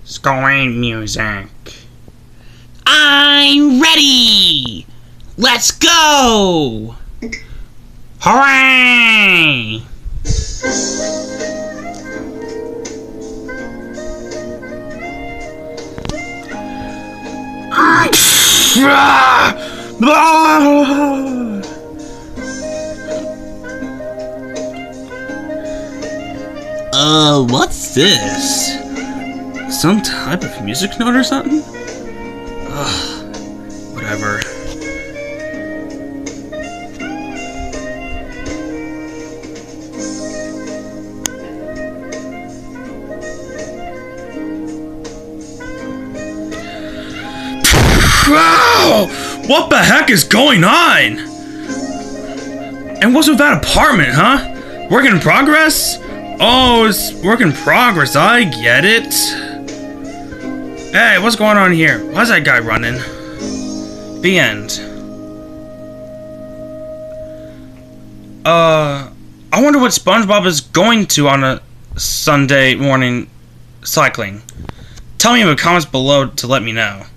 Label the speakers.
Speaker 1: Squid music.
Speaker 2: I'm ready! Let's go!
Speaker 1: Hooray!
Speaker 2: What's this? Some type of music note or something? Whatever.
Speaker 1: Wow! What the heck is going on? And what's with that apartment, huh? Work in progress? Oh, it's work in progress. I get it. Hey, what's going on here? Why's that guy running? The end. I wonder what SpongeBob is going to on a Sunday morning cycling. Tell me in the comments below to let me know.